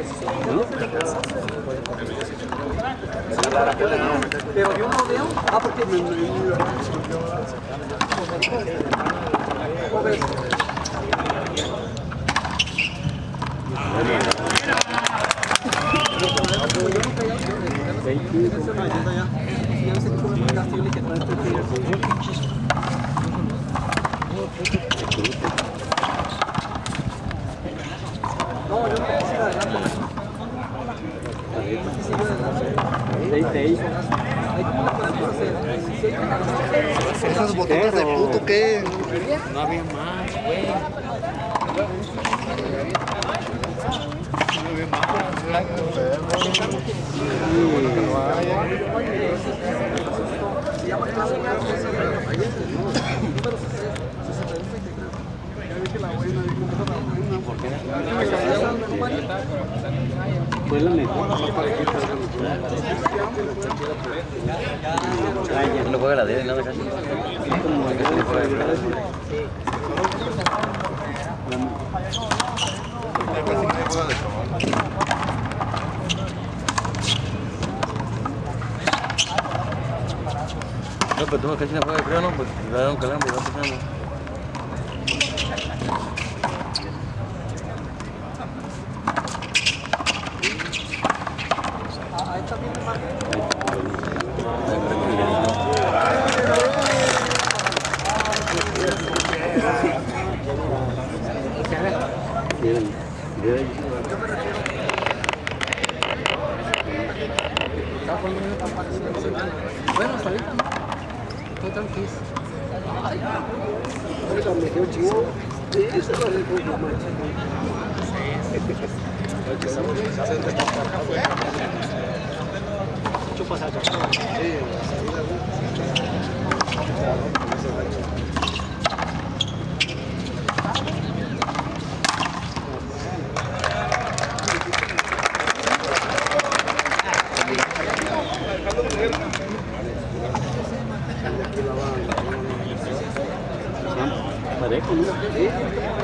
Pero yo no veo. Ah, porque me. No, yo no quisiera adelante. ¿Esas botones de puto qué? No había más, güey. Fue la mejor. No juega la D, nada casi. No, pero tú casi no juegas, creo, ¿no? Porque le da un calambre y va pasando. Ahí también me marca. Bueno, hasta ahorita no. Estoy tranquilo. Ahorita me quedo chido. Sí, eso lo haré con la marcha. Mucho pasaje. Parejo, ¿no?